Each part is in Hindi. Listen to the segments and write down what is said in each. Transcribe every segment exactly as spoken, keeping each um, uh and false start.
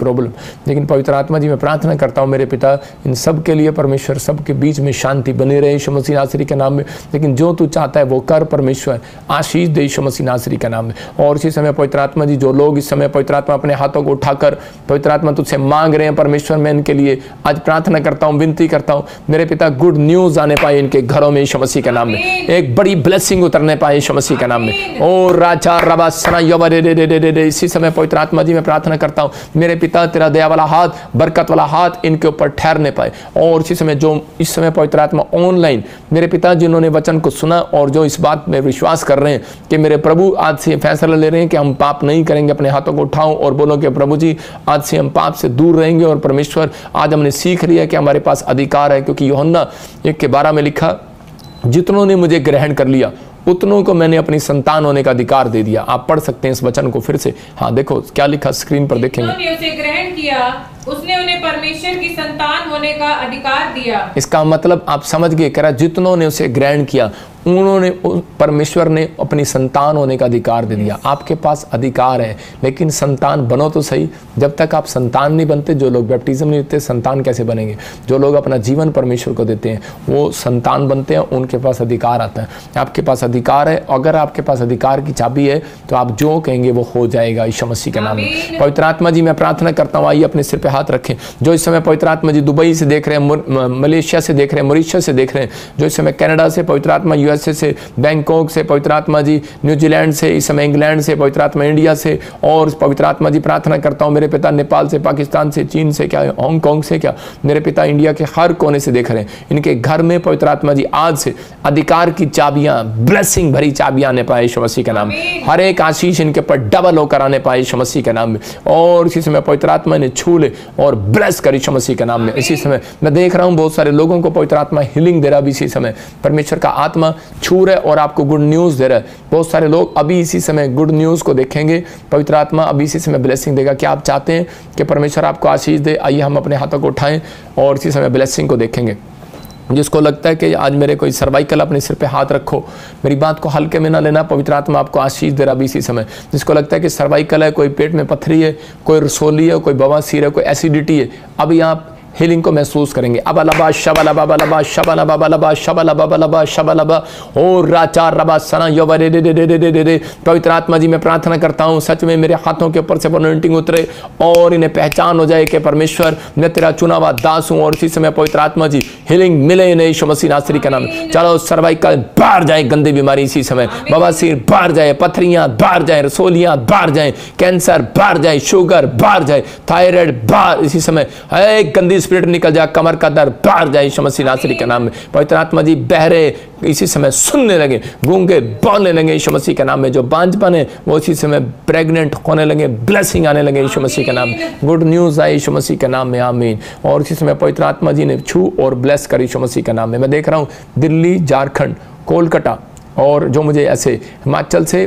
प्रॉब्लम। लेकिन पवित्र आत्मा जी मैं प्रार्थना करता हूँ मेरे पिता, इन सब के लिए परमेश्वर, सबके बीच में शांति बनी रहे यीशु मसीह नासरी के नाम में। लेकिन जो तू चाहता है वो कर परमेश्वर, आशीष दे यीशु मसीह नासरी के नाम में। और इसी समय पवित्र आत्मा जी जो लोग इस समय पवित्र आत्मा अपने हाथों को उठाकर पवित्र आत्मा तुझसे मांग रहे हैं परमेश्वर, मैं इनके लिए आज प्रार्थना करता हूँ, विनती करता हूँ मेरे पिता, गुड न्यूज आने पाए इनके घरों में यीशु मसीह के नाम में, एक बड़ी ब्लेसिंग उतरने पाए यीशु मसीह के नाम में। ओ राजा रबा सना यवा रे रे रे रे रे। इसी समय पवित्र आत्मा जी मैं प्रार्थना करता हूँ मेरे पिता, तेरा दया वाला हाथ, बरकत वाला हाथ इनके ऊपर ठहरने पाए। और इसी समय जो इस समय पवित्र आत्मा ऑनलाइन मेरे पिता जिन्होंने वचन को सुना और जो इस बात में विश्वास कर रहे हैं कि मेरे प्रभु आज से फैसला ले रहे हैं कि हम पाप नहीं करेंगे, अपने हाथों को उठाओ और बोलो कि प्रभु जी आज से हम पाप से दूर रहेंगे। और परमेश्वर आज हमने सीख लिया कि हमारे पास अधिकार है, क्योंकि यूहन्ना एक के बारह में लिखा, जितनों ने मुझे ग्रहण कर लिया उतनों को मैंने अपनी संतान होने का अधिकार दे दिया। आप पढ़ सकते हैं इस वचन को फिर से। हाँ देखो क्या लिखा स्क्रीन पर देखेंगे। जितनों ने उसे ग्रहण किया उसने उन्हें परमेश्वर की संतान होने का अधिकार दिया। इसका मतलब आप समझ गए, कह रहा जितनों ने उसे ग्रहण किया उन्होंने, परमेश्वर ने अपनी संतान होने का अधिकार दे दिया। आपके पास अधिकार है, लेकिन संतान बनो तो सही। जब तक आप संतान नहीं बनते, जो लोग बैप्टिज्म नहीं लेते संतान कैसे बनेंगे? जो लोग अपना जीवन परमेश्वर को देते हैं वो संतान बनते हैं, उनके पास अधिकार आता है। आपके पास अधिकार है, अगर आपके पास अधिकार की चाबी है तो आप जो कहेंगे वो हो जाएगा यीशु मसीह के नाम में। पवित्र आत्मा जी मैं प्रार्थना करता हूँ, आइए अपने सिर पे हाथ रखें। जो इस समय पवित्र आत्मा जी दुबई से देख रहे हैं, मलेशिया से देख रहे हैं, मॉरिशस से देख रहे हैं, जो इस समय कनाडा से पवित्र आत्मा, यूएसए से, बैंकॉक से पवित्र आत्मा जी, न्यूजीलैंड से, इस समय इंग्लैंड से पवित्र आत्मा, इंडिया से, और पवित्र आत्मा जी प्रार्थना करता हूँ मेरे पिता नेपाल से, पाकिस्तान से, चीन से, क्या हांगकांग से, क्या मेरे पिता इंडिया के हर कोने से देख रहे हैं, इनके घर में पवित्र आत्मा जी आज से अधिकार की चाबियां, ब्लेसिंग भरी चाबियां आने पाए यीशु मसीह के नाम में। हर एक आशीष इनके ऊपर डबल होकर आने पाए यीशु मसीह के नाम में। और इसी समय पवित्र आत्मा ने छू ले और ब्लेस कर यीशु मसीह के नाम में। इसी समय मैं देख रहा हूं बहुत सारे लोगों को पवित्र आत्मा हीलिंग दे रहा है। इसी समय परमेश्वर का आत्मा छू रहा है और आपको गुड न्यूज दे रहा है। बहुत सारे लोग अभी इसी समय गुड न्यूज को देखेंगे, पवित्र आत्मा अभी इसी समय ब्लेसिंग देगा। क्या आप चाहते हैं कि परमेश्वर आपको आशीष दे? आइए हम अपने हाथों को उठाएं और इसी समय ब्लेसिंग को देखेंगे। जिसको लगता है कि आज मेरे कोई सर्वाइकल, अपने सिर पे हाथ रखो, मेरी बात को हल्के में ना लेना, पवित्र आत्मा आपको आशीष दे रहा अभी इसी समय। जिसको लगता है कि सर्वाइकल है, कोई पेट में पथरी है, कोई रसोली है, कोई बवासीर है, कोई एसिडिटी है, अभी आप हीलिंग को महसूस करेंगे। अबलबा शबलबा बलबा शबलबा बलबा शबलबा बलबा शबलबा ओ राचा रबा सना यवरे रे रे रे रे रे। पवित्र आत्मा जी मैं प्रार्थना करता हूँ सच में मेरे हाथों के ऊपर से अनॉइंटिंग उतरे और इन्हें पहचान हो जाए कि परमेश्वर मैं तेरा चुना हुआ दास हूँ। और इसी समय पवित्र आत्मा जी हीलिंग मिले इन्हें यीशु मसीह नासरी का नाम। चलो सर्वाइकल बाहर जाए, गंदी बीमारी इसी समय, बवासीर बाहर जाए, पथरियां बाहर जाए, रसोलियां बाहर जाए, कैंसर बाहर जाए, शुगर बाहर जाए, थायराइड बाहर इसी समय, है गंदी स्पिरिट निकल जाए, कमर का दर्द बाहर जाए यीशु मसीह नासरी के नाम में। पवित्र आत्मा जी बहरे इसी समय सुनने लगे, गूंगे बोलने लगे यीशु मसीह के नाम में। जो बांझपन है वो इसी समय प्रेग्नेंट होने लगे, ब्लेसिंग आने लगे यीशु मसीह के नाम में। गुड न्यूज आए यीशु मसीह के नाम में, आमीन। और इसी समय पवित्र आत्मा जी ने छू और ब्लेस कर यीशु मसीह के नाम में। मैं देख रहा हूँ दिल्ली, झारखंड, कोलकाता, और जो मुझे ऐसे हिमाचल से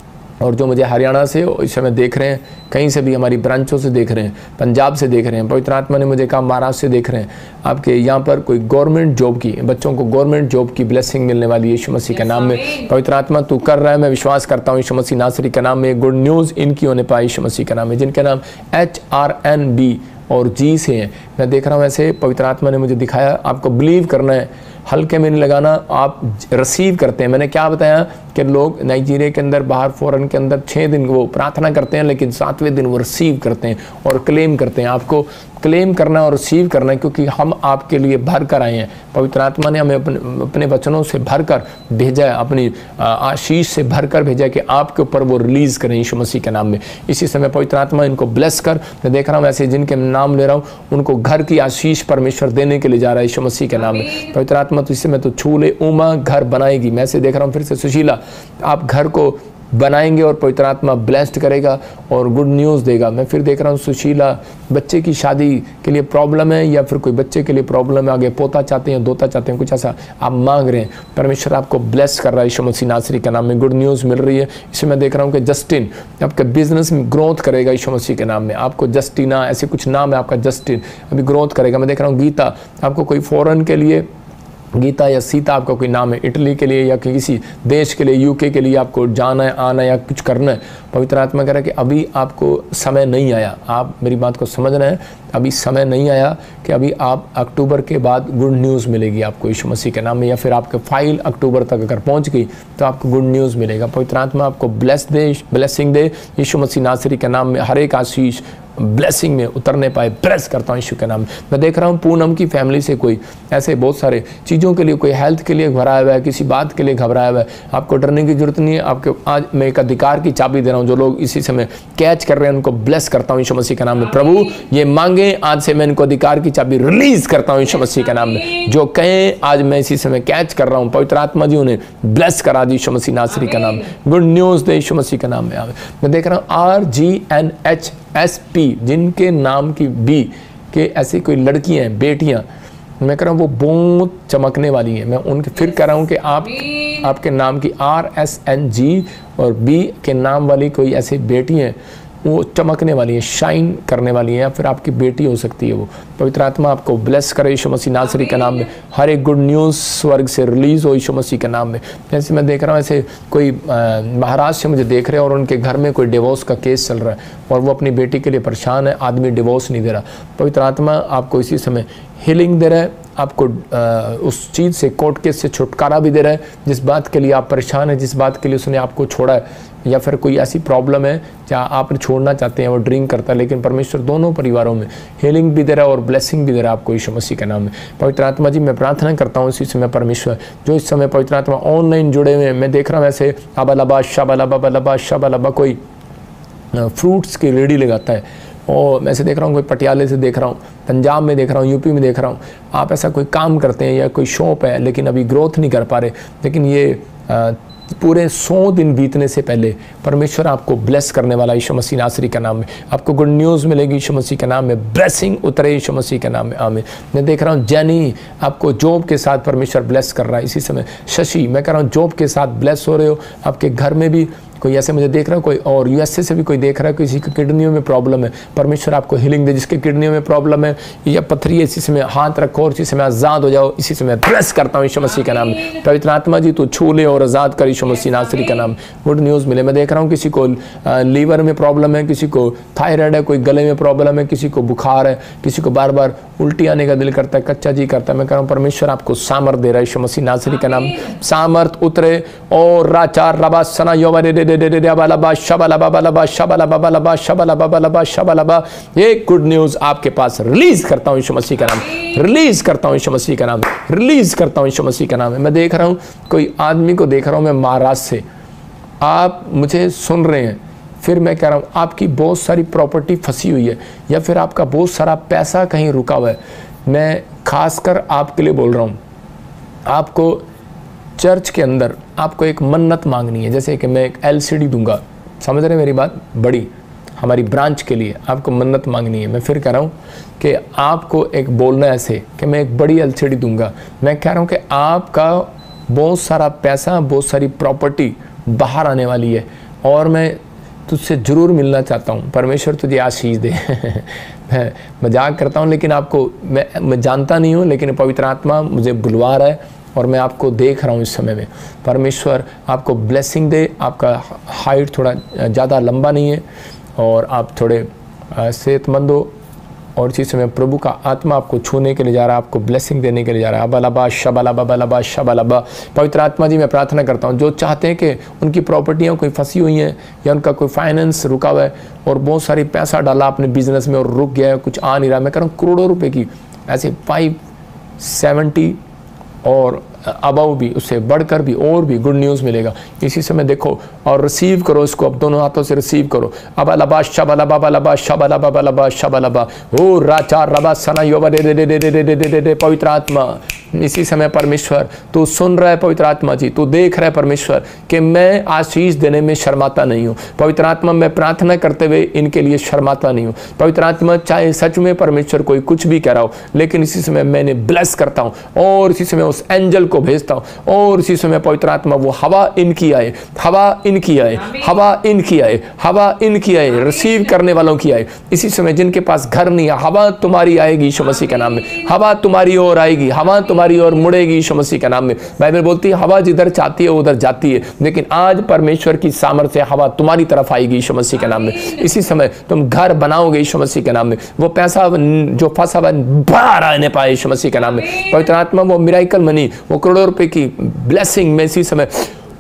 और जो मुझे हरियाणा से इस समय देख रहे हैं, कहीं से भी हमारी ब्रांचों से देख रहे हैं, पंजाब से देख रहे हैं, पवित्र आत्मा ने मुझे कहा महाराष्ट्र से देख रहे हैं। आपके यहाँ पर कोई गवर्नमेंट जॉब की, बच्चों को गवर्नमेंट जॉब की ब्लेसिंग मिलने वाली है यीशु मसीह के नाम में। पवित्र आत्मा तू कर रहा है, मैं विश्वास करता हूँ यीशु मसीह नासरी के नाम में। गुड न्यूज़ इनकी होने पाए यीशु मसीह के नाम में, जिनके नाम एच आर एन बी और जी से हैं। मैं देख रहा हूँ ऐसे पवित्र आत्मा ने मुझे दिखाया, आपको बिलीव करना है, हल्के में नहीं लगाना, आप रिसीव करते हैं। मैंने क्या बताया कि लोग नाइजीरिया के अंदर, बाहर फॉरेन के अंदर छः दिन वो प्रार्थना करते हैं, लेकिन सातवें दिन वो रिसीव करते हैं और क्लेम करते हैं। आपको क्लेम करना और रिसीव करना है, क्योंकि हम आपके लिए भर कर आए हैं। पवित्र आत्मा ने हमें अपने अपने वचनों से भर कर भेजा है, अपनी आशीष से भर कर भेजा है कि आपके ऊपर वो रिलीज़ करें यीशु मसीह के नाम में। इसी समय पवित्र आत्मा इनको ब्लेस कर, मैं देख रहा हूँ ऐसे जिनके नाम ले रहा हूँ, उनको घर की आशीष परमेश्वर देने के लिए जा रहा है यीशु मसीह के नाम में। पवित्र आत्मा तो इससे मैं तो छू ले, उमा घर बनाएगी। मैं से देख रहा हूँ फिर से सुशीला, आप घर को बनाएंगे और पवित्र आत्मा ब्लेस्ड करेगा और गुड न्यूज़ देगा। मैं फिर देख रहा हूँ सुशीला, बच्चे की शादी के लिए प्रॉब्लम है या फिर कोई बच्चे के लिए प्रॉब्लम है, आगे पोता चाहते हैं, दोता चाहते हैं, कुछ ऐसा आप मांग रहे हैं, परमेश्वर आपको ब्लेस कर रहा है यीशु मसीह नासरी के नाम में। गुड न्यूज़ मिल रही है। इसमें मैं देख रहा हूँ कि जस्टिन आपके बिजनेस में ग्रोथ करेगा यीशु मसीह के नाम में। आपको जस्टिना ऐसे कुछ नाम है आपका, जस्टिन अभी ग्रोथ करेगा। मैं देख रहा हूँ गीता, आपको कोई फॉरेन के लिए गीता या सीता आपका कोई नाम है, इटली के लिए या किसी देश के लिए, यूके के लिए आपको जाना है, आना है या कुछ करना है, पवित्र आत्मा कह रहा है कि अभी आपको समय नहीं आया। आप मेरी बात को समझ रहे हैं, अभी समय नहीं आया कि अभी आप अक्टूबर के बाद गुड न्यूज़ मिलेगी आपको यीशु मसीह के नाम में, या फिर आपके फाइल अक्टूबर तक अगर पहुंच गई तो आपको गुड न्यूज़ मिलेगा। पवित्र आत्मा आपको ब्लेस दे, ब्लेसिंग दे यीशु मसीह नासरी के नाम में। हर एक आशीष ब्लेसिंग में उतरने पाए, ब्लेस करता हूँ यीशु के नाम में। मैं देख रहा हूँ पूनम की फैमिली से कोई ऐसे बहुत सारे चीज़ों के लिए, कोई हेल्थ के लिए घबराया हुआ है, किसी बात के लिए घबराया हुआ है। आपको डरने की जरूरत नहीं है। आपके आज मैं एक अधिकार की चाबी दे रहा हूँ, जो लोग इसी समय कैच कर रहे हैं उनको ब्लेस करता हूँ यीशु मसीह के नाम में। प्रभु ये मांगे, आज से मैं इनको अधिकार की चाबी रिलीज करता हूँ यीशु मसीह के नाम में। जो कहें आज मैं इसी समय कैच कर रहा हूँ, पवित्र आत्मा जी उन्हें ब्लेस करा दी यीशु मसीह नासरी का नाम में। गुड न्यूज़ दे यीशु मसीह के नाम में। मैं देख रहा हूँ R G N H S P, जिनके नाम की बी के ऐसी कोई लड़कियां हैं, बेटियां, मैं कह रहा हूँ वो बहुत चमकने वाली हैं। मैं उनके फिर कह रहा हूँ कि आप आपके नाम की आर एस एन जी और बी के नाम वाली कोई ऐसी बेटी हैं, वो चमकने वाली है, शाइन करने वाली है, या फिर आपकी बेटी हो सकती है वो। पवित्र आत्मा आपको ब्लेस करे यीशु मसीह नासरी के नाम में। हर एक गुड न्यूज़ स्वर्ग से रिलीज़ हो यीशु मसीह के नाम में। जैसे मैं देख रहा हूँ ऐसे कोई महाराष्ट्र से मुझे देख रहे हैं और उनके घर में कोई डिवोर्स का केस चल रहा है और वो अपनी बेटी के लिए परेशान है, आदमी डिवोर्स नहीं दे रहा। पवित्र आत्मा आपको इसी समय हीलिंग दे रहा है, आपको आ, उस चीज़ से, कोर्ट केस से छुटकारा भी दे रहा है जिस बात के लिए आप परेशान हैं, जिस बात के लिए उसने आपको छोड़ा है, या फिर कोई ऐसी प्रॉब्लम है जहाँ आपने छोड़ना चाहते हैं, वो ड्रिंक करता है, लेकिन परमेश्वर दोनों परिवारों में हीलिंग भी दे रहा है और ब्लेसिंग भी दे रहा है आपको यीशु मसीह के नाम में। पवित्र आत्मा जी मैं प्रार्थना करता हूँ इसी समय परमेश्वर, जो इस समय पवित्र आत्मा ऑनलाइन जुड़े हुए हैं, मैं देख रहा हूँ ऐसे अबालबा शबालबा बलबा शबालबा कोई फ्रूट्स की रेडी लगाता है, और मैं ऐसे देख रहा हूँ कोई पटियाले से देख रहा हूँ, पंजाब में देख रहा हूँ, यूपी में देख रहा हूँ। आप ऐसा कोई काम करते हैं या कोई शॉप है लेकिन अभी ग्रोथ नहीं कर पा रहे, लेकिन ये आ, पूरे सौ दिन बीतने से पहले परमेश्वर आपको ब्लेस करने वाला यीशु मसीह नासरी का नाम में। आपको गुड न्यूज़ मिलेगी यीशु मसीह के नाम में, ब्लेसिंग उतरे यीशु मसीह के नाम में, आमीन। मैं देख रहा हूँ जैनी आपको जॉब के साथ परमेश्वर ब्लेस कर रहा है इसी समय। शशि मैं कह रहा हूँ जॉब के साथ ब्लेस हो रहे हो, आपके घर में भी कोई ऐसे मुझे देख रहा है कोई, और यूएसए से भी कोई देख रहा है किसी की किडनियों में प्रॉब्लम है, परमेश्वर आपको हीलिंग दे। जिसके किडनियों में प्रॉब्लम है या पथरी है, इसी समय हाथ रखो और इसी समय आज़ाद हो जाओ, इसी समय ब्लेस करता हूँ यीशु मसीह के नाम में। पवित्र आत्मा जी तू छू ले और आज़ाद कर यीशु मसीह नासरी का नाम। गुड न्यूज़ मिले। मैं देख रहा हूँ किसी को लीवर में प्रॉब्लम है, किसी को थायराइड है, कोई गले में प्रॉब्लम है, किसी को बुखार है, किसी को बार बार उल्टी आने का दिल करता है, कच्चा जी करता है। मैं कह रहा हूँ परमेश्वर आपको सामर्थ दे रहा है यीशु मसीह नासरी का नाम। सामर्थ उतरे और राचार रबा सना योवा रे रे रे रे रे शबलबा शबलबा शबलबा शबलबा। ये गुड न्यूज़ आपके पास रिलीज करता हूँ यीशु मसीह का नाम, रिलीज करता हूँ यीशु मसीह का नाम, रिलीज करता हूँ यीशु मसीह का नाम है। मैं देख रहा हूँ कोई आदमी को देख रहा हूँ मैं महाराष्ट्र से, आप मुझे सुन रहे हैं, फिर मैं कह रहा हूँ आपकी बहुत सारी प्रॉपर्टी फंसी हुई है या फिर आपका बहुत सारा पैसा कहीं रुका हुआ है। मैं खासकर आपके लिए बोल रहा हूँ, आपको चर्च के अंदर आपको एक मन्नत मांगनी है, जैसे कि मैं एक एलसीडी दूंगा, समझ रहे मेरी बात, बड़ी हमारी ब्रांच के लिए आपको मन्नत मांगनी है। मैं फिर कह रहा हूँ कि आपको एक बोलना ऐसे कि मैं एक बड़ी एलसीडी दूंगा। मैं कह रहा हूँ कि आपका बहुत सारा पैसा, बहुत सारी प्रॉपर्टी बाहर आने वाली है और मैं तुझसे ज़रूर मिलना चाहता हूँ, परमेश्वर तुझे आशीष दे। मैं मजाक करता हूँ लेकिन आपको मैं मैं जानता नहीं हूँ, लेकिन पवित्र आत्मा मुझे बुलवा रहा है और मैं आपको देख रहा हूँ इस समय में। परमेश्वर आपको ब्लेसिंग दे। आपका हाइट थोड़ा ज़्यादा लंबा नहीं है और आप थोड़े सेहतमंद हो, और इसी समय प्रभु का आत्मा आपको छूने के लिए जा रहा है, आपको ब्लेसिंग देने के लिए जा रहा है। अबलबा शबलबा बलबा शबलबा। पवित्र आत्मा जी मैं प्रार्थना करता हूँ जो चाहते हैं कि उनकी प्रॉपर्टियाँ कोई फंसी हुई हैं या उनका कोई फाइनेंस रुका हुआ है और बहुत सारी पैसा डाला अपने बिजनेस में और रुक गया है, कुछ आ नहीं रहा, मैं कह रहा हूँ करोड़ों रुपए की ऐसे फाइव सेवेंटी और अबव भी, उससे बढ़कर भी और भी गुड न्यूज़ मिलेगा इसी समय। देखो और रिसीव करो इसको, अब दोनों हाथों से रिसीव करो। अबलबा शबलबा बलबा शबलबा बलबा शबलबा। ओ राचा रबा सना योवा रे रे रे रे रे रे रे रे। पवित्र आत्मा इसी समय परमेश्वर तू सुन रहा है, पवित्र आत्मा जी तू देख रहा है परमेश्वर कि मैं आशीष देने में शर्माता नहीं हूँ। पवित्र आत्मा मैं प्रार्थना करते हुए इनके लिए शर्माता नहीं हूँ। पवित्र आत्मा चाहे सच में परमेश्वर कोई कुछ भी कह रहा हो, लेकिन इसी समय मैं इन्हें ब्लेस करता हूँ और इसी समय उस एंजल को भेजता हूँ और इसी समय पवित्र आत्मा वो हवा इनकी आए, हवा इनकी आए, हवा इनकी आए, हवा इनकी आए, रिसीव करने वालों की आए। इसी समय जिनके पास घर नहीं है, हवा तुम्हारी आएगी यीशु मसीह के नाम में, हवा तुम्हारी ओर आएगी, हवा तुम्हारी ओर मुड़ेगी यीशु मसीह के नाम में। बाइबल बोलती है हवा जिधर चाहती है उधर जाती है, लेकिन आज परमेश्वर की सामर्थ्य हवा तुम्हारी तरफ आएगी यीशु मसीह के नाम में। इसी समय तुम घर बनाओगे यीशु मसीह के नाम में, वो पैसा जो फंसा हुआ बाहर आने पाए यीशु मसीह के नाम में। पवित्र आत्मा वो मिराकल मनी, वो करोड़ों रुपए की ब्लेसिंग में इसी समय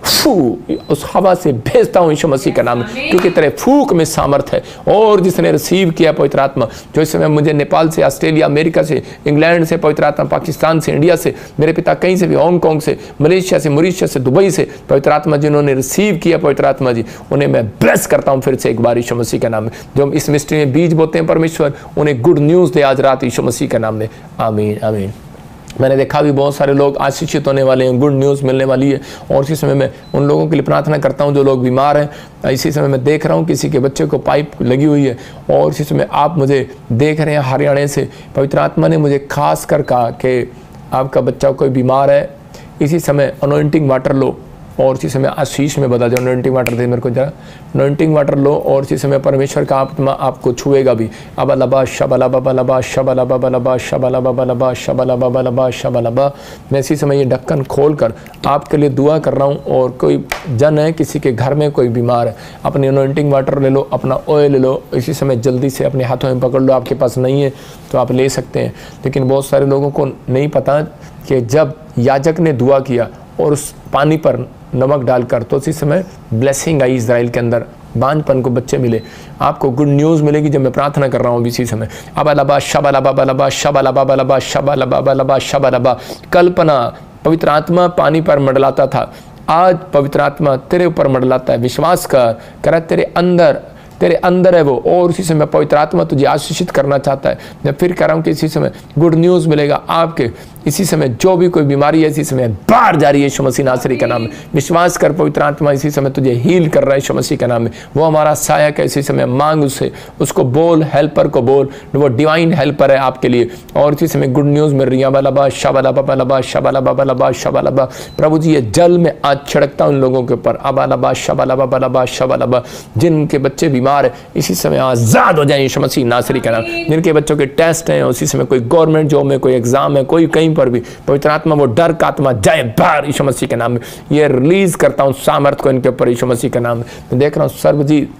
उस हवा से भेजता हूं यीशु मसीह का नाम, क्योंकि तेरे फूक में सामर्थ है। और जिसने रिसीव किया पवित्र आत्मा, जो इस समय मुझे नेपाल से, ऑस्ट्रेलिया, अमेरिका से, इंग्लैंड से पवित्र आत्मा, पाकिस्तान से, इंडिया से, मेरे पिता कहीं से भी, हांगकांग से, मलेशिया से, मॉरिशस से, दुबई से पवित्र आत्मा जिन्होंने रिसीव किया पवित्र आत्मा जी, उन्हें मैं ब्लेस करता हूं फिर से एक बार यीशु मसीह का नाम में। जो हम इस मिस्ट्री में बीज बोते हैं परमेश्वर, उन्हें गुड न्यूज़ दे आज रात यीशु मसीह के नाम में। आमीन आमीन। मैंने देखा भी बहुत सारे लोग आशीषित होने वाले हैं, गुड न्यूज़ मिलने वाली है। और इसी समय मैं उन लोगों के लिए प्रार्थना करता हूं जो लोग बीमार हैं। इसी समय मैं देख रहा हूं किसी के बच्चे को पाइप लगी हुई है, और इसी समय आप मुझे देख रहे हैं हरियाणा से। पवित्र आत्मा ने मुझे खास कर कहा कि आपका बच्चा कोई बीमार है, इसी समय अनॉइंटिंग वाटर लो और इसी समय आशीष में बदल जाओ। अनॉइंटिंग वाटर दे मेरे को जरा, अनॉइंटिंग वाटर लो और इसी समय परमेश्वर का आत्मा आपको छुएगा भी। अब लबा शबला बाबा लबा शबला बाबा लबा शबला बाबा लबा शबला बाबा लबा शबला। मैं इसी समय ये ढक्कन खोल कर आपके लिए दुआ कर रहा हूँ। और कोई जन है, किसी के घर में कोई बीमार है, अपनी अनॉइंटिंग वाटर ले लो, अपना ऑयल ले लो, इसी समय जल्दी से अपने हाथों में पकड़ लो। आपके पास नहीं है तो आप ले सकते हैं, लेकिन बहुत सारे लोगों को नहीं पता कि जब याजक ने दुआ किया और उस पानी पर नमक डालकर, तो उसी समय ब्लेसिंग आई इज़राइल के अंदर, बांझपन को बच्चे मिले। आपको गुड न्यूज़ मिलेगी जब मैं प्रार्थना कर रहा हूँ इसी समय। अबा लबा शबा लबा लबा शबा लबा लबा शबा लबा लबा शबा लबा। कल्पना पवित्र आत्मा पानी पर मंडलाता था, आज पवित्र आत्मा तेरे ऊपर मंडलाता है। विश्वास कर, कर तेरे अंदर, तेरे अंदर है वो। और इसी समय पवित्र आत्मा तुझे आशीषित करना चाहता है। मैं फिर कह रहा हूँ कि इसी समय गुड न्यूज़ मिलेगा आपके। इसी समय जो भी कोई बीमारी है इसी समय बाहर जा रही है यीशु मसीह नासरी का नाम में। विश्वास कर, पवित्र आत्मा इसी समय तुझे हील कर रहा है यीशु मसीह का नाम में। वो हमारा सहायक है, इसी समय मांग उससे, उसको बोल, हेल्पर को बोल, वो डिवाइन हेल्पर है आपके लिए। और इसी समय गुड न्यूज़ मिल रही है। बलबा शबला बाबा लबा शबला बाबा लबा शबला बा। प्रभु जी ये जल में आज छिड़कता हूँ उन लोगों के ऊपर। अबा लबा शबला बाबा लबा शबला बा। जिनके बच्चे बीमार है इसी समय आज़ाद हो जाए यीशु मसीह नासरी का नाम। जिनके बच्चों के टेस्ट हैं, उसी समय कोई गवर्नमेंट जॉब में, कोई एग्जाम है, कोई कहीं पर भी, पवित्र आत्मा वो डर का आत्मा जाए बाहर यीशु मसीह के नाम में। ये रिलीज करता हूँ सामर्थ को इनके ऊपर यीशु मसीह के नाम में। मैं देख रहा हूँ सर्वजीत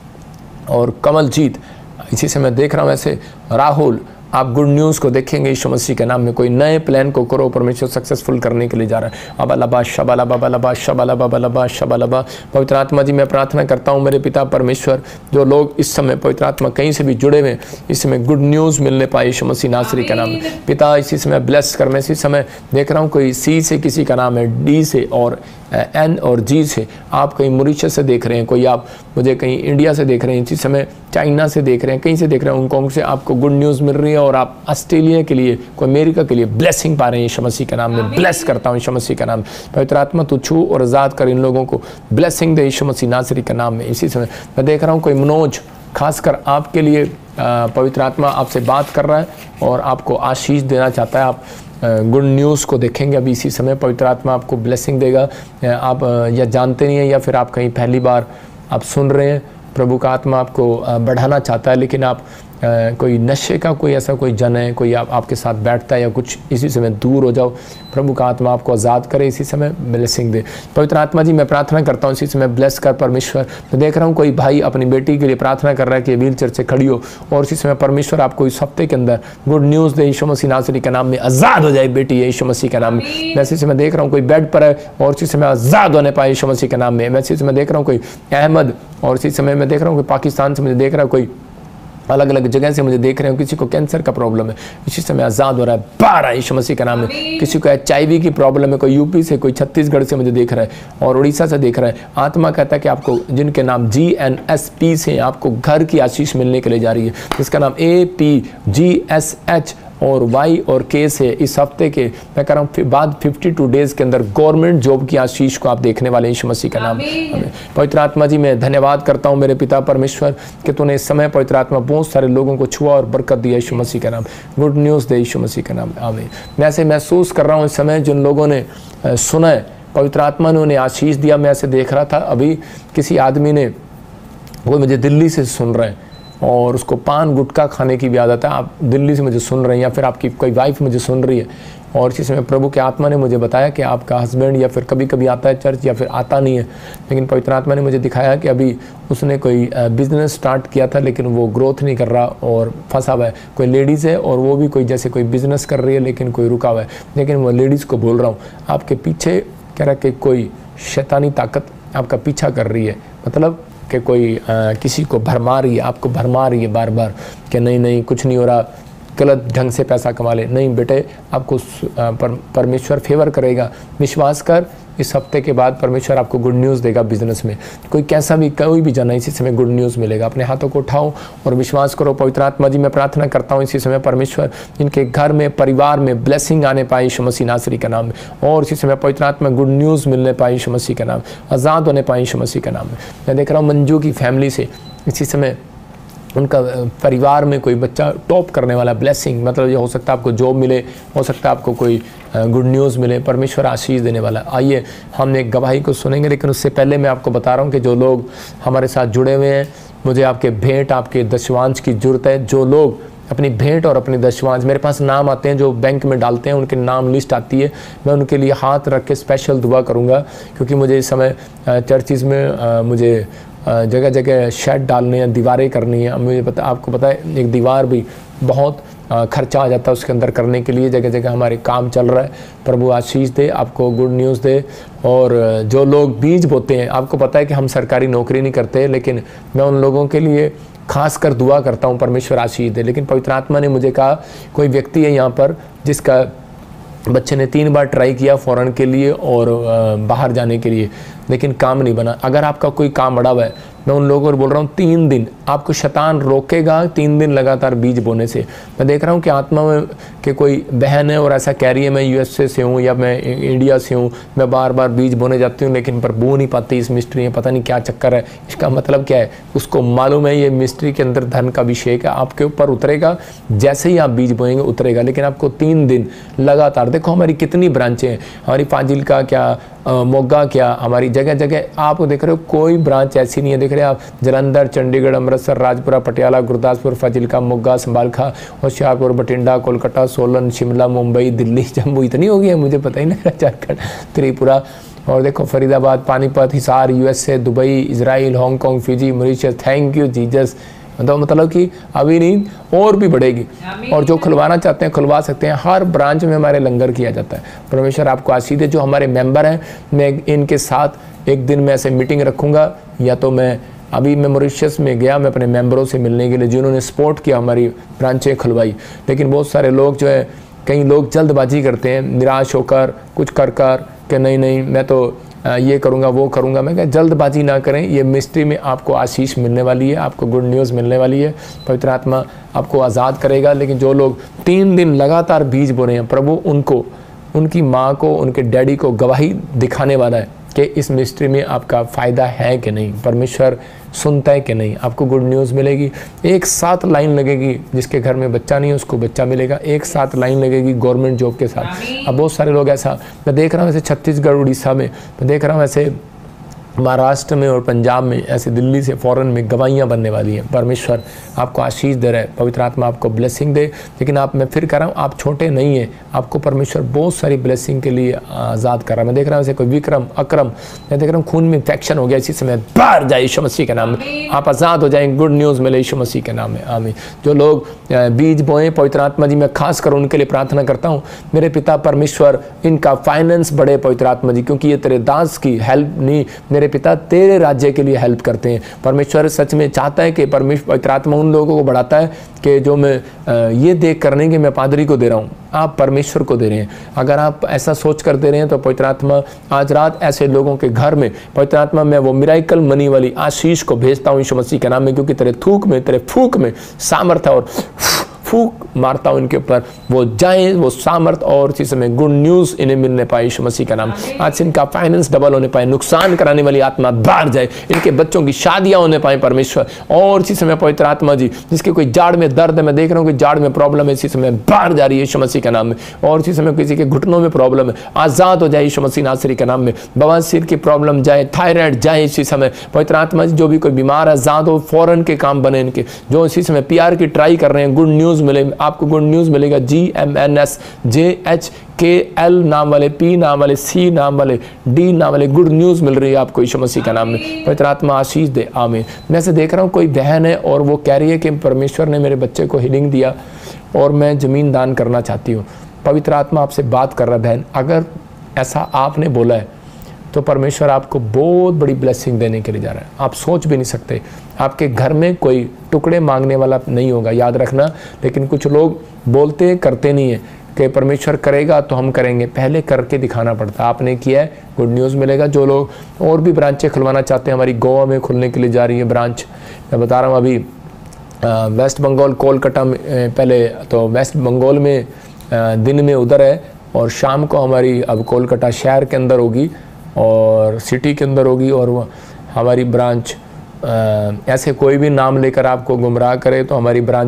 और कमलजीत, इसी से मैं देख रहा हूँ ऐसे राहुल, आप गुड न्यूज़ को देखेंगे यीशु मसीह के नाम में। कोई नए प्लान को करो, परमेश्वर सक्सेसफुल करने के लिए जा रहा है। अबा लबा शबला बाबा लबा शबला बाबा लबा शबला बा। पवित्र आत्मा जी मैं प्रार्थना करता हूँ मेरे पिता परमेश्वर, जो लोग इस समय पवित्र आत्मा कहीं से भी जुड़े हुए इस समय गुड न्यूज़ मिलने पाए यीशु मसीह नासरी का नाम में। पिता इसी समय ब्लेस कर। मैं इसी समय देख रहा हूँ कोई सी से किसी का नाम है, डी से और एन और जी से। आप कहीं मॉरिशस से देख रहे हैं, कोई आप मुझे कहीं इंडिया से देख रहे हैं, इसी समय चाइना से देख रहे हैं, कहीं से देख रहे हैं, हांगकांग से आपको गुड न्यूज़ मिल रही है। और आप ऑस्ट्रेलिया के लिए, कोई अमेरिका के लिए ब्लेसिंग पा रहे हैं यीशु मसीह के नाम में। ब्लेस करता हूँ यीशु मसीह का नाम। पवित्र आत्मा तू छू और आज़ाद कर इन लोगों को, ब्लेसिंग दे यीशु मसीह नासरी के नाम में। इसी समय मैं देख रहा हूँ कोई मनोज, खासकर आपके लिए पवित्र आत्मा आपसे बात कर रहा है और आपको आशीष देना चाहता है। आप गुड न्यूज़ को देखेंगे अभी इसी समय, पवित्र आत्मा आपको ब्लेसिंग देगा। आप या जानते नहीं हैं या फिर आप कहीं पहली बार आप सुन रहे हैं, प्रभु का आत्मा आपको बढ़ाना चाहता है, लेकिन आप आ, कोई नशे का कोई ऐसा कोई जन है, कोई आप, आपके साथ बैठता है या कुछ, इसी समय दूर हो जाओ। प्रभु का आत्मा आपको आज़ाद करे, इसी समय ब्लेसिंग दे। पवित्र आत्मा जी मैं प्रार्थना करता हूँ इसी समय ब्लेस कर परमेश्वर। मैं देख रहा हूँ कोई भाई अपनी बेटी के लिए प्रार्थना कर रहा है कि व्हील चेयर से खड़ी हो, और इसी समय परमेश्वर आपको इस हफ्ते के अंदर गुड न्यूज़ दे यीशु मसीह नासरी के नाम में। आज़ाद हो जाए बेटी यीशु मसीह के नाम में। मैं इसी समय देख रहा हूँ कोई बेड पर है और इसी समय आज़ाद होने पाए यीशु मसीह के नाम में। मैं इसी समय देख रहा हूँ कोई अहमद, और इसी समय मैं देख रहा हूँ कोई पाकिस्तान से मुझे देख रहा है, कोई अलग अलग जगह से मुझे देख रहे हो, किसी को कैंसर का प्रॉब्लम है इसी समय आज़ाद हो रहा है बारह यीशु मसीह का नाम में। किसी को एच आई वी की प्रॉब्लम है, कोई यूपी से, कोई छत्तीसगढ़ से मुझे देख रहा है और उड़ीसा से देख रहा है। आत्मा कहता है कि आपको जिनके नाम जी एन एस पी से, आपको घर की आशीष मिलने के लिए जा रही है, जिसका नाम A P G S H और वाई और के से इस हफ्ते के मैं कह रहा हूँ बाद बावन डेज के अंदर गवर्नमेंट जॉब की आशीष को आप देखने वाले हैं यीशु मसीह का नाम। पवित्र आत्मा जी मैं धन्यवाद करता हूँ मेरे पिता परमेश्वर कि तूने इस समय पवित्र आत्मा बहुत सारे लोगों को छुआ और बरकत दिया यीशु मसीह का नाम। गुड न्यूज़ दे यीशु मसीह का नाम। आमीन। मैं ऐसे महसूस कर रहा हूँ इस समय जिन लोगों ने सुना है पवित्र आत्मा ने उन्हें आशीष दिया। मैं ऐसे देख रहा था अभी किसी आदमी ने, वो मुझे दिल्ली से सुन रहे हैं और उसको पान गुटखा खाने की भी आदत है। आप दिल्ली से मुझे सुन रहे हैं या फिर आपकी कोई वाइफ मुझे सुन रही है और इसी समय प्रभु के आत्मा ने मुझे बताया कि आपका हस्बैंड या फिर कभी कभी आता है चर्च या फिर आता नहीं है, लेकिन पवित्र आत्मा ने मुझे दिखाया कि अभी उसने कोई बिजनेस स्टार्ट किया था लेकिन वो ग्रोथ नहीं कर रहा और फंसा हुआ है। कोई लेडीज़ है और वो भी कोई जैसे कोई बिजनेस कर रही है लेकिन कोई रुका हुआ है। लेकिन वो लेडीज़ को बोल रहा हूँ आपके पीछे कह रहा कि कोई शैतानी ताकत आपका पीछा कर रही है, मतलब कि कोई आ, किसी को भरमा रही है, आपको भरमा रही है बार बार कि नहीं नहीं कुछ नहीं हो रहा, गलत ढंग से पैसा कमा ले। नहीं बेटे, आपको पर, परमेश्वर फेवर करेगा। विश्वास कर, इस हफ्ते के बाद परमेश्वर आपको गुड न्यूज़ देगा बिजनेस में। कोई कैसा भी कोई भी जाना इसी समय गुड न्यूज़ मिलेगा। अपने हाथों को उठाओ और विश्वास करो। पवित्र आत्मा जी मैं प्रार्थना करता हूँ इसी समय परमेश्वर इनके घर में परिवार में ब्लेसिंग आने पाए यीशु मसीह नासरी का नाम में, और इसी समय पवित्र आत्मा गुड न्यूज़ मिलने पाए यीशु मसीह का नाम, आज़ाद होने पाए यीशु मसीह का नाम में। मैं देख रहा हूँ मंजू की फैमिली से इसी समय उनका परिवार में कोई बच्चा टॉप करने वाला ब्लेसिंग, मतलब ये हो सकता है आपको जॉब मिले, हो सकता है आपको कोई गुड न्यूज़ मिले, परमेश्वर आशीष देने वाला। आइए हम एक गवाही को सुनेंगे, लेकिन उससे पहले मैं आपको बता रहा हूँ कि जो लोग हमारे साथ जुड़े हुए हैं, मुझे आपके भेंट आपके दशवांश की ज़रूरत है। जो लोग अपनी भेंट और अपनी दशवांश मेरे पास नाम आते हैं, जो बैंक में डालते हैं, उनके नाम लिस्ट आती है, मैं उनके लिए हाथ रख के स्पेशल दुआ करूँगा, क्योंकि मुझे इस समय चर्चिज़ में मुझे जगह जगह शेड डालने हैं, दीवारें करनी है। मुझे पता आपको पता है एक दीवार भी बहुत खर्चा आ जाता है उसके अंदर करने के लिए। जगह जगह हमारे काम चल रहा है। प्रभु आशीष दे, आपको गुड न्यूज़ दे। और जो लोग बीज बोते हैं, आपको पता है कि हम सरकारी नौकरी नहीं करते, लेकिन मैं उन लोगों के लिए खास कर दुआ करता हूँ परमेश्वर आशीष दे। लेकिन पवित्र आत्मा ने मुझे कहा कोई व्यक्ति है यहाँ पर जिसका बच्चे ने तीन बार ट्राई किया फॉरेन के लिए और बाहर जाने के लिए, लेकिन काम नहीं बना। अगर आपका कोई काम अड़ा हुआ है, मैं उन लोगों को बोल रहा हूँ तीन दिन आपको शैतान रोकेगा, तीन दिन लगातार बीज बोने से। मैं देख रहा हूँ कि आत्मा में कि कोई बहन है और ऐसा कह रही है मैं यूएसए से हूँ या मैं इंडिया से हूँ, मैं बार बार बीज बोने जाती हूँ लेकिन पर बो नहीं पाती इस मिस्ट्री में, पता नहीं क्या चक्कर है। इसका मतलब क्या है? उसको मालूम है ये मिस्ट्री के अंदर धन का अभिषेक है, आपके ऊपर उतरेगा, जैसे ही आप बीज बोएंगे उतरेगा। लेकिन आपको तीन दिन लगातार, देखो हमारी कितनी ब्रांचें हैं, हमारी फाजिल का क्या मोगा क्या, हमारी जगह जगह आप देख रहे हो कोई ब्रांच ऐसी नहीं है। देख रहे हैं आप जलंधर, चंडीगढ़, अमृतसर, राजपुरा, पटियाला, गुरदासपुर, फाजिलका, मोगा, संभालखा, होशियारपुर, बठिंडा, कोलकाता, सोलन, शिमला, मुंबई, दिल्ली, जम्मू, इतनी हो गई है मुझे पता ही नहीं रहा, झारखंड, त्रिपुरा, और देखो Faridabad, Panipat, Hisar, USA, Dubai, Israel, Hong Kong, Fiji, Mauritius. Thank you Jesus. मतलब मतलब कि अभी नहीं और भी बढ़ेगी, और जो खुलवाना चाहते हैं खुलवा सकते हैं। हर ब्रांच में हमारे लंगर किया जाता है। परमेश्वर आपको आशीष दे। जो हमारे मेंबर हैं, मैं इनके साथ एक दिन में ऐसे मीटिंग रखूँगा, या तो मैं अभी मैं मॉरिशस में गया, मैं अपने मेंबरों से मिलने के लिए जिन्होंने सपोर्ट किया हमारी ब्रांचें खुलवाई। लेकिन बहुत सारे लोग जो है, कई लोग जल्दबाजी करते हैं निराश होकर कुछ कर कर कि नहीं नहीं मैं तो ये करूँगा वो करूँगा। मैं क्या, जल्दबाजी ना करें। ये मिस्ट्री में आपको आशीष मिलने वाली है, आपको गुड न्यूज़ मिलने वाली है। पवित्र आत्मा आपको आज़ाद करेगा। लेकिन जो लोग तीन दिन लगातार बीज बो रहे हैं, प्रभु उनको, उनकी माँ को, उनके डैडी को गवाही दिखाने वाला है कि इस मिस्ट्री में आपका फ़ायदा है कि नहीं, परमेश्वर सुनता है कि नहीं। आपको गुड न्यूज़ मिलेगी। एक साथ लाइन लगेगी, जिसके घर में बच्चा नहीं है उसको बच्चा मिलेगा। एक साथ लाइन लगेगी गवर्नमेंट जॉब के साथ। अब बहुत सारे लोग ऐसा, मैं देख रहा हूँ ऐसे छत्तीसगढ़, उड़ीसा में, मैं देख रहा हूँ ऐसे महाराष्ट्र में और पंजाब में, ऐसे दिल्ली से फॉरेन में गवाहियाँ बनने वाली हैं। परमेश्वर आपको आशीष दे रहा है, पवित्र आत्मा आपको ब्लेसिंग दे। लेकिन आप, मैं फिर कह रहा हूँ, आप छोटे नहीं हैं, आपको परमेश्वर बहुत सारी ब्लेसिंग के लिए आज़ाद कर रहा है। मैं देख रहा हूँ ऐसे कोई विक्रम, अक्रम, मैं देख रहा हूँ खून में इन्फेक्शन हो गया, इसी समय बाहर जाए यीशु मसीह के नाम में, आप आज़ाद हो जाएंगे। गुड न्यूज़ मिले यीशु मसीह के नाम में, आमीन। जो लोग बीज बोएं, पवित्र आत्मा जी मैं खास कर उनके लिए प्रार्थना करता हूँ। मेरे पिता परमेश्वर इनका फाइनेंस बढ़े पवित्र आत्मा जी, क्योंकि ये तेरे दास की हेल्प नहीं, मेरे पिता तेरे राज्य के लिए हेल्प करते हैं। परमेश्वर सच में चाहता है कि परमेश्वर पवित्र आत्मा उन लोगों को बढ़ाता है कि जो मैं ये देख कर नहीं कि मैं पादरी को दे रहा हूँ, आप परमेश्वर को दे रहे हैं। अगर आप ऐसा सोच कर दे रहे हैं तो पवित्र आत्मा आज रात ऐसे लोगों के घर में, पवित्र आत्मा मैं वो मिराइकल मनी वाली आशीष को भेजता हूँ यीशु मसीह के नाम में, क्योंकि तेरे थूक में, तेरे फूक में सामर्थ है, और फूक मारता हूँ इनके ऊपर, वो जाएं, वो सामर्थ और इसी समय गुड न्यूज़ इन्हें मिलने पाए यीशु मसीह का नाम। आज से इनका फाइनेंस डबल होने पाए, नुकसान कराने वाली आत्मा बाहर जाए, इनके बच्चों की शादियां होने पाए परमेश्वर। और इसी समय पवित्र आत्मा जी, जिसके कोई जाड़ में दर्द है, मैं देख रहा हूँ कि जाड़ में प्रॉब्लम है, इसी समय बाहर जा रही है यीशु मसीह के नाम में। और इसी समय किसी के घुटनों में प्रॉब्लम है, आज़ाद हो जाए यीशु मसीह नासरी के नाम में। बवासीर की प्रॉब्लम जाए, थायराइड जाए इसी समय पवित्र आत्मा जी। जो भी कोई बीमार है आज़ाद हो, फौरन के काम बने इनके। जो इसी समय पी आर की ट्राई कर रहे हैं, गुड न्यूज़ मिले, आपको गुड न्यूज़ मिलेगा। G M N S J H K L नाम वाले, पी नाम वाले, सी नाम वाले, डी नाम वाले गुड न्यूज़ मिल रही है आपको यीशु मसीह का नाम में। पवित्र आत्मा आशीष दे, आमीन। मैं से देख रहा हूँ कोई बहन है और वो कह रही है कि परमेश्वर ने मेरे बच्चे को हीलिंग दिया और मैं ज़मीन दान करना चाहती हूँ। पवित्र आत्मा आपसे बात कर रहा है बहन, अगर ऐसा आपने बोला है तो परमेश्वर आपको बहुत बड़ी ब्लेसिंग देने के लिए जा रहा है। आप सोच भी नहीं सकते, आपके घर में कोई टुकड़े मांगने वाला नहीं होगा, याद रखना। लेकिन कुछ लोग बोलते करते नहीं है कि परमेश्वर करेगा तो हम करेंगे, पहले करके दिखाना पड़ता है। आपने किया है, गुड न्यूज़ मिलेगा। जो लोग और भी ब्रांचें खुलवाना चाहते हैं, हमारी गोवा में खुलने के लिए जा रही है ब्रांच। मैं बता रहा हूँ अभी आ, वेस्ट बंगाल कोलकाता में, पहले तो वेस्ट बंगाल में आ, दिन में उधर है और शाम को हमारी अब कोलकाता शहर के अंदर होगी और सिटी के अंदर होगी। और हमारी ब्रांच, ऐसे कोई भी नाम लेकर आपको गुमराह करे तो हमारी ब्रांच